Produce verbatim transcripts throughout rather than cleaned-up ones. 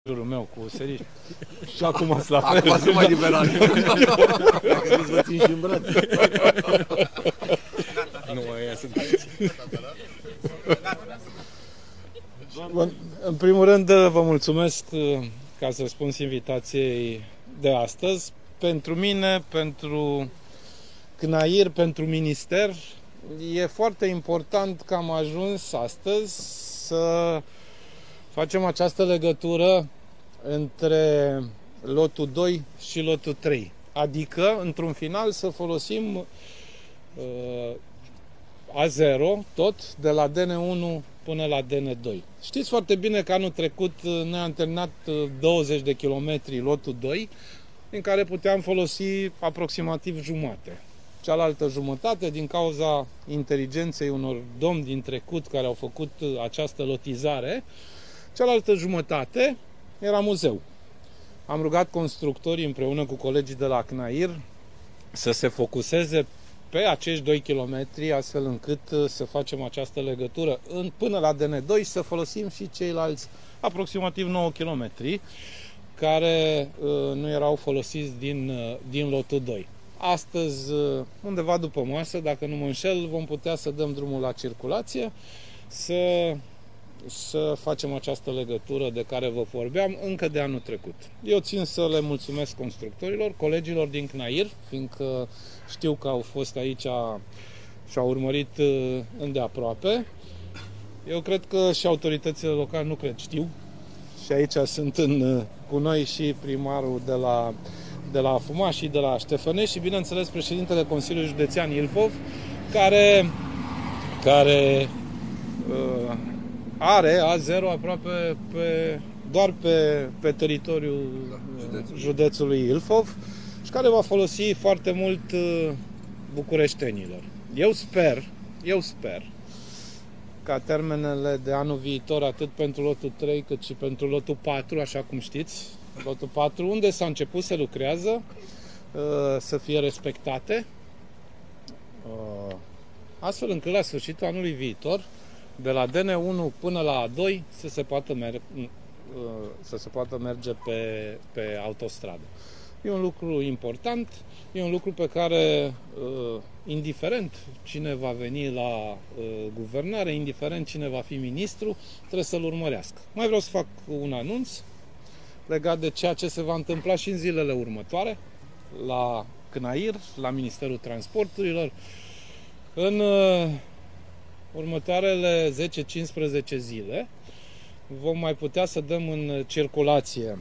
jurul meu cu seriști. Și acum ați la fel. Acum sunt mai liberal. Dacă nu-ți vă țin și în brațe. Nu, aia sunt. Bun, în primul rând vă mulțumesc, ca să răspuns invitației de astăzi. Pentru mine, pentru C N A I R, pentru minister, e foarte important că am ajuns astăzi să facem această legătură între lotul doi și lotul trei. Adică, într-un final, să folosim uh, A zero, tot, de la D N unu până la D N doi. Știți foarte bine că anul trecut noi am terminat douăzeci de kilometri lotul doi, în care puteam folosi aproximativ jumate. Cealaltă jumătate, din cauza inteligenței unor domni din trecut care au făcut această lotizare, cealaltă jumătate era muzeu. Am rugat constructorii împreună cu colegii de la C N A I R să se focuseze pe acești doi kilometri, astfel încât să facem această legătură în, până la D N doi și să folosim și ceilalți aproximativ nouă kilometri care uh, nu erau folosiți din, uh, din lotul doi. Astăzi, uh, undeva după masă, dacă nu mă înșel, vom putea să dăm drumul la circulație, să, să facem această legătură de care vă vorbeam încă de anul trecut. Eu țin să le mulțumesc constructorilor, colegilor din C N A I R, fiindcă știu că au fost aici și au urmărit uh, îndeaproape. Eu cred că și autoritățile locale, nu cred, știu. Și aici sunt în, cu noi și primarul de la, de la Afuma și de la Ștefănești și, bineînțeles, președintele Consiliului Județean Ilfov, care, care uh, are A zero aproape pe, doar pe, pe teritoriul uh, județului Ilfov și care va folosi foarte mult uh, bucureștenilor. Eu sper, eu sper ca termenele de anul viitor, atât pentru lotul trei, cât și pentru lotul patru, așa cum știți, lotul patru, unde s-a început să lucrează, să fie respectate, astfel încât la sfârșitul anului viitor, de la D N unu până la A doi, să se poată merge, să se poată merge pe, pe autostradă. E un lucru important, e un lucru pe care, indiferent cine va veni la guvernare, indiferent cine va fi ministru, trebuie să-l urmărească. Mai vreau să fac un anunț legat de ceea ce se va întâmpla și în zilele următoare la C N A I R, la Ministerul Transporturilor. În următoarele zece cincisprezece zile vom mai putea să dăm în circulație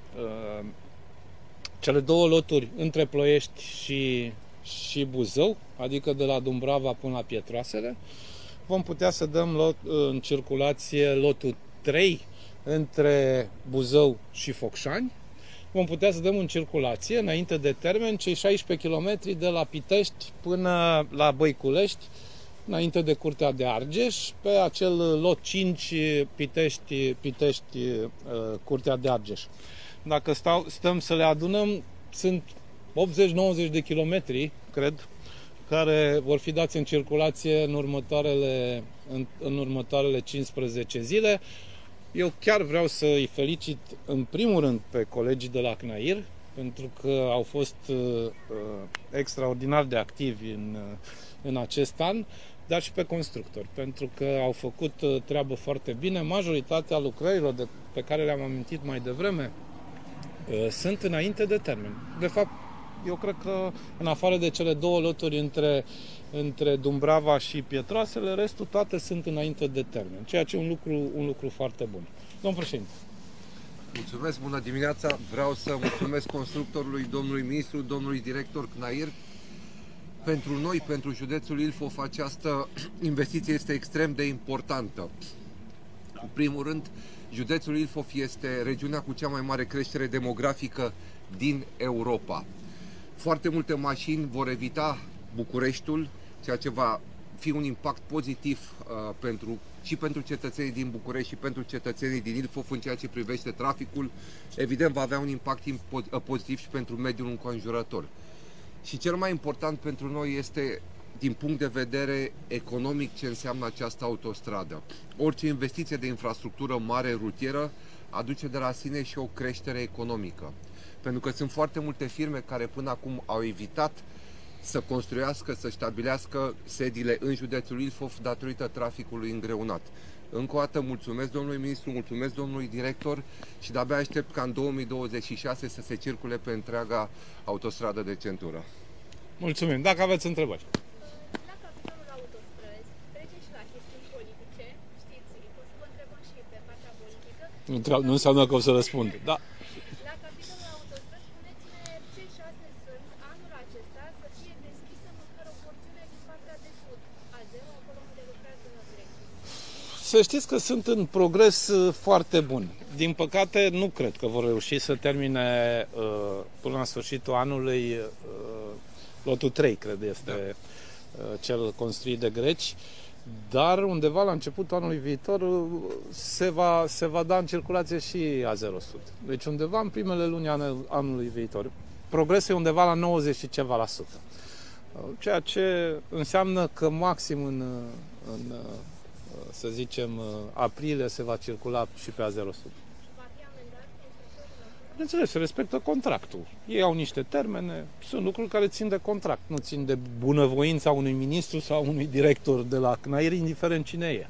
cele două loturi între Ploiești și, și Buzău, adică de la Dumbrava până la Pietroasele. Vom putea să dăm lot, în circulație lotul trei între Buzău și Focșani. Vom putea să dăm în circulație, înainte de termen, cei șaisprezece kilometri de la Pitești până la Băiculești, înainte de Curtea de Argeș, pe acel lot cinci Pitești, Pitești Curtea de Argeș. Dacă stau, stăm să le adunăm, sunt optzeci nouăzeci de kilometri, cred, care vor fi dați în circulație în următoarele, în, în următoarele cincisprezece zile. Eu chiar vreau să îi felicit în primul rând pe colegii de la C N A I R, pentru că au fost uh, extraordinar de activi în, uh, în acest an, dar și pe constructori, pentru că au făcut uh, treabă foarte bine. Majoritatea lucrărilor de, pe care le-am amintit mai devreme sunt înainte de termen. De fapt, eu cred că în afară de cele două loturi între, între Dumbrava și Pietroasele, restul toate sunt înainte de termen, ceea ce e un lucru, un lucru foarte bun. Domnul președinte. Mulțumesc, bună dimineața. Vreau să mulțumesc constructorului, domnului ministru, domnului director C N A I R. Pentru noi, pentru județul Ilfov, această investiție este extrem de importantă. În primul rând, județul Ilfov este regiunea cu cea mai mare creștere demografică din Europa. Foarte multe mașini vor evita Bucureștiul, ceea ce va fi un impact pozitiv uh, pentru, și pentru cetățenii din București și pentru cetățenii din Ilfov în ceea ce privește traficul. Evident, va avea un impact pozitiv și pentru mediul înconjurător. Și cel mai important pentru noi este, din punct de vedere economic, ce înseamnă această autostradă. Orice investiție de infrastructură mare rutieră aduce de la sine și o creștere economică. Pentru că sunt foarte multe firme care până acum au evitat să construiască, să stabilească sediile în județul Ilfov datorită traficului îngreunat. Încă o dată mulțumesc domnului ministru, mulțumesc domnului director și de-abia aștept ca în două mii douăzeci și șase să se circule pe întreaga autostradă de centură. Mulțumim. Dacă aveți întrebări. La capitolul autostrăzi, trece și la chestiuni politice, știți, o să vă întrebăm și pe partea politică. Nu înseamnă că o să răspund. Da. La capitolul autostrăzi, spuneți-ne ce șanse sunt anul acesta să fie deschisă măcar o porțiune din partea de sud, a zero, acolo unde lucrează directul. Să știți că sunt în progres foarte bun. Din păcate, nu cred că vor reuși să termine uh, până la sfârșitul anului uh, lotul trei, cred este uh, cel construit de greci, dar undeva la începutul anului viitor uh, se va, se va da în circulație și A zero Sud. Deci undeva în primele luni anul, anului viitor. Progresul e undeva la nouăzeci și ceva la sută. Uh, ceea ce înseamnă că maxim în, în uh, să zicem, aprilie se va circula și pe A zero Sud. Bineînțeles, se respectă contractul. Ei au niște termene, sunt lucruri care țin de contract, nu țin de bunăvoința unui ministru sau unui director de la CNAIR, indiferent cine e.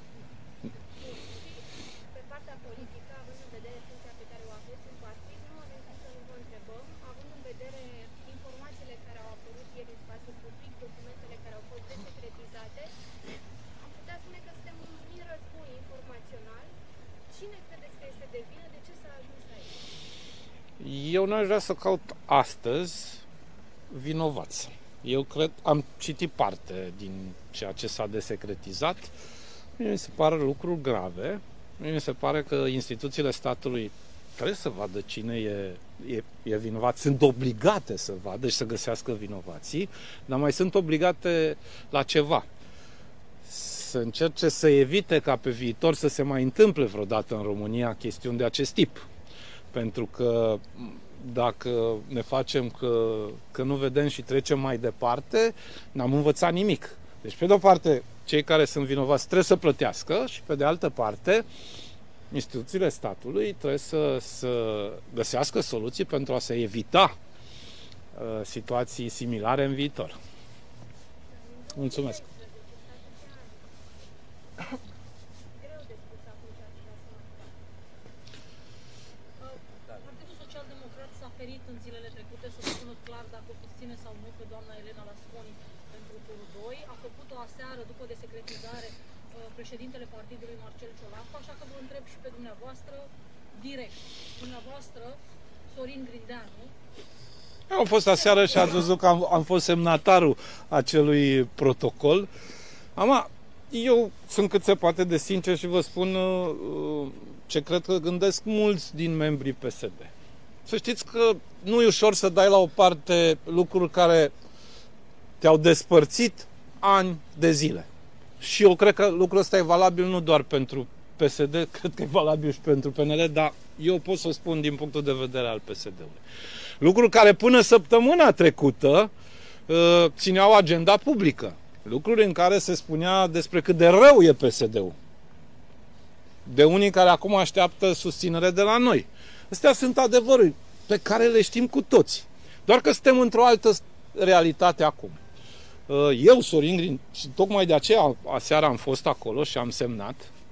Pe partea politică, având în vedere funcția pe care o aveți în partid, nu avem cum să nu vă întrebăm, având în vedere informațiile care au apărut ieri în spațiul public, documentele care au fost desecretizate, am putea spune că suntem în mini război informațional. Cine credeți că este de vină? De ce s-a ajuns aici? Eu n-aș vrea să caut astăzi vinovați. Eu cred, am citit parte din ceea ce s-a desecretizat. Mie mi se pare lucruri grave. Mie mi se pare că instituțiile statului trebuie să vadă cine e, e, e vinovat. Sunt obligate să vadă și să găsească vinovații, dar mai sunt obligate la ceva. Să încerce să evite ca pe viitor să se mai întâmple vreodată în România chestiuni de acest tip. Pentru că dacă ne facem că, că nu vedem și trecem mai departe, n-am învățat nimic. Deci, pe de-o parte, cei care sunt vinovați trebuie să plătească și, pe de altă parte, instituțiile statului trebuie să, să găsească soluții pentru a se evita uh, situații similare în viitor. Mulțumesc! Partidul Social-Democrat s-a ferit în zilele trecute să spună clar dacă o susține sau nu pe doamna Elena Lasconi pentru turul doi. A făcut-o aseară după desecretizare președintele partidului Marcel Ciolacu, așa că vă întreb și pe dumneavoastră direct. Dumneavoastră, Sorin Grindeanu. Eu am fost aseară și ați văzut că am, am fost semnatarul acelui protocol. Ama, eu sunt cât se poate de sincer și vă spun uh, ce cred că gândesc mulți din membrii P S D. Să știți că nu e ușor să dai la o parte lucruri care te-au despărțit ani de zile. Și eu cred că lucrul ăsta e valabil nu doar pentru P S D, cred că e valabil și pentru P N L, dar eu pot să spun din punctul de vedere al P S D-ului. Lucruri care până săptămâna trecută uh, țineau agenda publică. Lucruri în care se spunea despre cât de rău e P S D-ul. De unii care acum așteaptă susținere de la noi. Astea sunt adevăruri pe care le știm cu toți. Doar că suntem într-o altă realitate acum. Eu, Sorin Grin, și tocmai de aceea aseară am fost acolo și am semnat,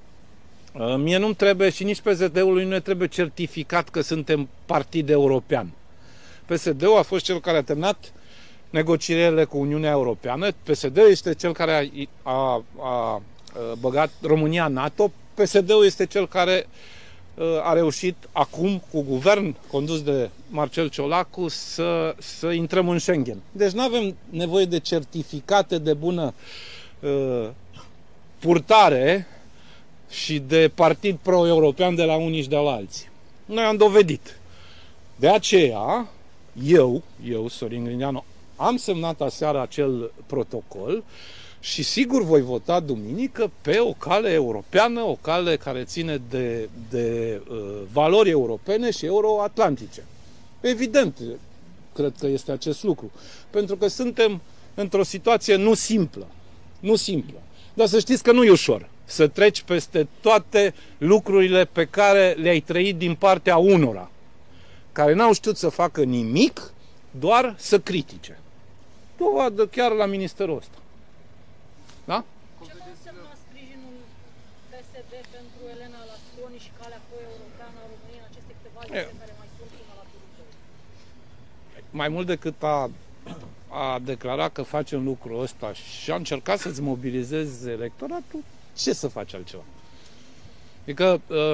mie nu-mi trebuie și nici P S D-ului nu ne trebuie certificat că suntem partid european. P S D-ul a fost cel care a terminat negocierile cu Uniunea Europeană, P S D este cel care a, a, a băgat România în NATO, P S D-ul este cel care a reușit acum, cu guvern condus de Marcel Ciolacu, să, să intrăm în Schengen. Deci nu avem nevoie de certificate de bună uh, purtare și de partid pro-european de la unii și de la alții. Noi am dovedit. De aceea, eu, eu, Sorin Grindeanu, am semnat aseară acel protocol și sigur voi vota duminică pe o cale europeană, o cale care ține de, de uh, valori europene și euroatlantice. Evident, cred că este acest lucru. Pentru că suntem într-o situație nu simplă. Nu simplă. Dar să știți că nu e ușor. să treci peste toate lucrurile pe care le-ai trăit din partea unora, care n-au știut să facă nimic, doar să critique. Dovadă chiar la ministerul ăsta. Da? Ce va însemna sprijinul P S D pentru Elena Lasconi și calea pro-europeană a României în aceste câteva zile care mai sunt până la turul doi? Mai mult decât a, a declarat că facem lucrul ăsta și a încercat să-ți mobilizezi electoratul, ce să faci altceva? Adică,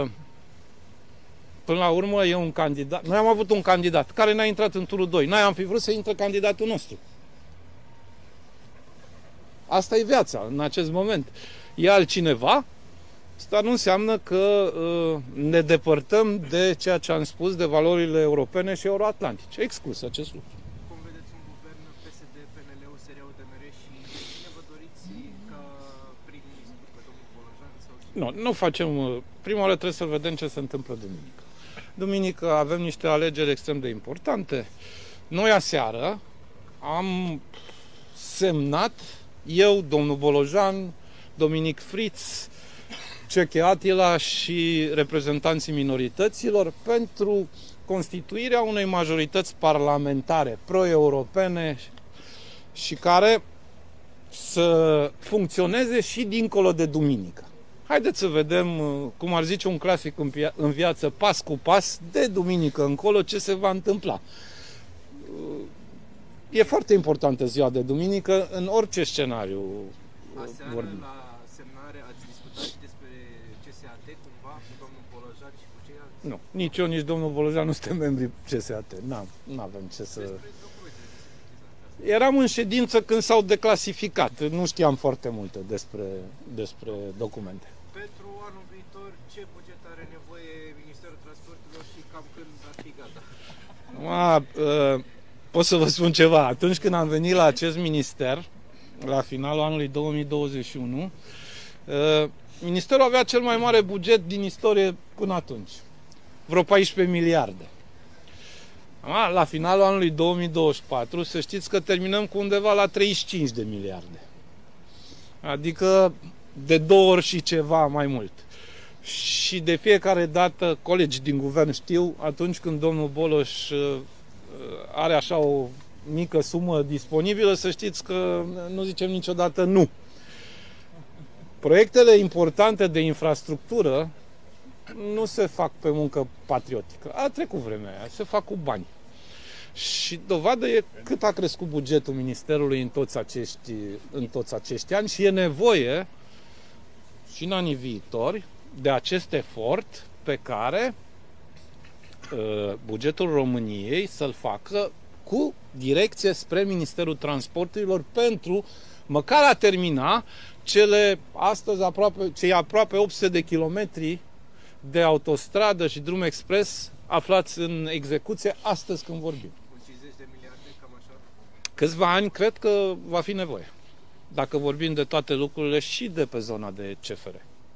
până la urmă, e un candidat. Noi am avut un candidat care n-a intrat în turul doi. Noi am fi vrut să intre candidatul nostru. Asta e viața în acest moment. E altcineva, asta nu înseamnă că uh, ne depărtăm de ceea ce am spus, de valorile europene și euroatlantice. Exclus acest lucru. Cum vedeți un guvern P S D, P N L, U S R, U D M R și cine vă doriți ca prim-ministru, pe domnul Bolojan? Sau... Nu, nu facem... Prima oară trebuie să vedem ce se întâmplă duminică. Duminică avem niște alegeri extrem de importante. Noi aseară am semnat eu, domnul Bolojan, Dominic Fritz, Ceche Atila și reprezentanții minorităților pentru constituirea unei majorități parlamentare pro-europene și care să funcționeze și dincolo de duminică. Haideți să vedem, cum ar zice un clasic în, via- în viață, pas cu pas, de duminică încolo, ce se va întâmpla. E foarte importantă ziua de duminică în orice scenariu. Aseară, vorbim. la semnare, ați discutat și despre C S A T, cumva, cu domnul Bolojan și cu ceilalți? Nu, nici eu, nici domnul Bolojan nu suntem membri C S A T. Nu avem ce să... Despre documentele descrisate. Eram în ședință când s-au declasificat. Nu știam foarte multe despre, despre documente. Pentru anul viitor, ce buget are nevoie Ministerul Transporturilor și cam când ar fi gata? A, pot să vă spun ceva. Atunci când am venit la acest minister, la finalul anului două mii douăzeci și unu, ministerul avea cel mai mare buget din istorie până atunci. Vreo paisprezece miliarde. La finalul anului două mii douăzeci și patru, să știți că terminăm cu undeva la treizeci și cinci de miliarde. Adică de două ori și ceva mai mult. Și de fiecare dată, colegi din guvern știu, atunci când domnul Boloș are așa o mică sumă disponibilă, să știți că nu zicem niciodată nu. Proiectele importante de infrastructură nu se fac pe muncă patriotică. A trecut vremea aia, se fac cu bani. Și dovadă e cât a crescut bugetul Ministerului în toți acești, în toți acești ani și e nevoie și în anii viitori de acest efort pe care uh, bugetul României să-l facă cu direcție spre Ministerul Transporturilor pentru măcar a termina cele astăzi aproape, cei aproape opt sute de kilometri de autostradă și drum expres aflați în execuție astăzi când vorbim. Cu cincizeci de miliarde, cam așa? Câțiva ani cred că va fi nevoie. Dacă vorbim de toate lucrurile și de pe zona de C F R.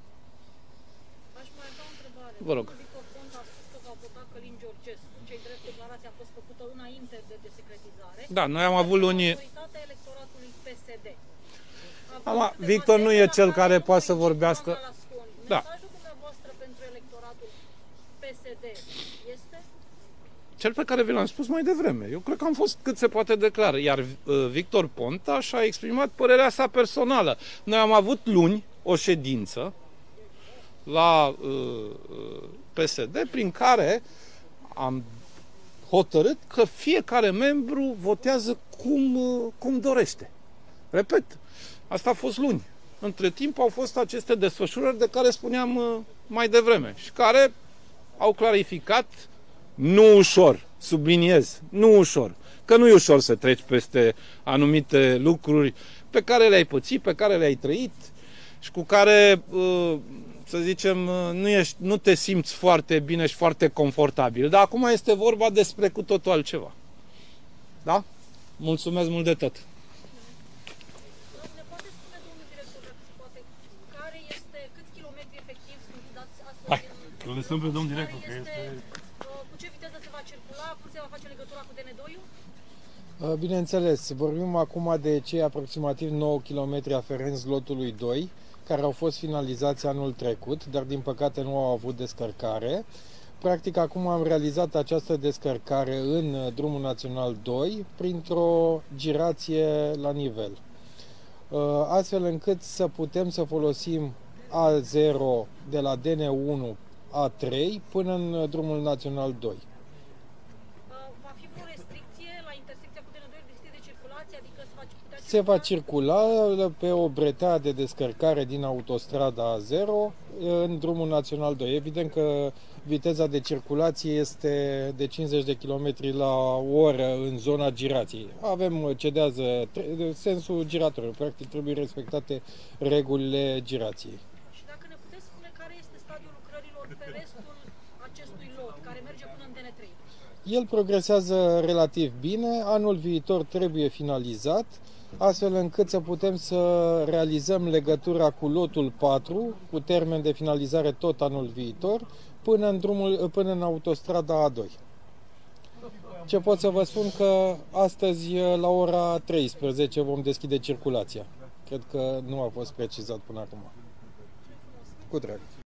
Aș mai avea o întrebare. Vă rog. Domnul Victor Ponta a spus că a votat Călin Georgescu. Cei drept, declarația a fost făcută înainte de desecretizare. Da, noi am avut luni... Majoritatea electoratului P S D. Am, Victor nu e cel care poate să vorbească. Da. Mesajul dumneavoastră pentru electoratul P S D este? Cel pe care vi l-am spus mai devreme. Eu cred că am fost cât se poate de clar. Iar uh, Victor Ponta și-a exprimat părerea sa personală. Noi am avut luni o ședință la uh, P S D prin care am hotărât că fiecare membru votează cum, uh, cum dorește. Repet, asta a fost luni. Între timp au fost aceste desfășurări de care spuneam uh, mai devreme și care au clarificat nu ușor, subliniez, nu ușor, că nu e ușor să treci peste anumite lucruri pe care le-ai pățit, pe care le-ai trăit și cu care, să zicem, nu, ești, nu te simți foarte bine și foarte confortabil. Dar acum este vorba despre cu totul altceva. Da? Mulțumesc mult de tot! Ne poate spune, domnul director, dacă se poate, care este, câți kilometri efectiv sunt dați astăzi? Hai, în, îl lăsăm pe domnul care director, că este, este... cu ce viteză se va circula, cum se va face legătura cu D N doi-ul? Bineînțeles, vorbim acum de cei aproximativ nouă kilometri aferenți lotului doi, care au fost finalizați anul trecut, dar din păcate nu au avut descărcare. Practic, acum am realizat această descărcare în Drumul Național doi printr-o girație la nivel, astfel încât să putem să folosim A zero de la D N unu A trei până în Drumul Național doi. Va fi vreo restricție la intersecția cu D N doi, restricție de circulație, adică se va putea Se va circula pe o bretea de descărcare din autostrada A zero în Drumul Național doi. Evident că viteza de circulație este de cincizeci de kilometri la oră în zona girației. Avem, cedează sensul giratoriu, practic trebuie respectate regulile girației. Și dacă ne puteți spune care este stadiul lucrărilor pe restul acestui lot, care merge până în D N trei? El progresează relativ bine, anul viitor trebuie finalizat, astfel încât să putem să realizăm legătura cu lotul patru, cu termen de finalizare tot anul viitor, până în, drumul, până în autostrada A doi. Ce pot să vă spun că astăzi la ora treisprezece vom deschide circulația. Cred că nu a fost precizat până acum. Cu drag.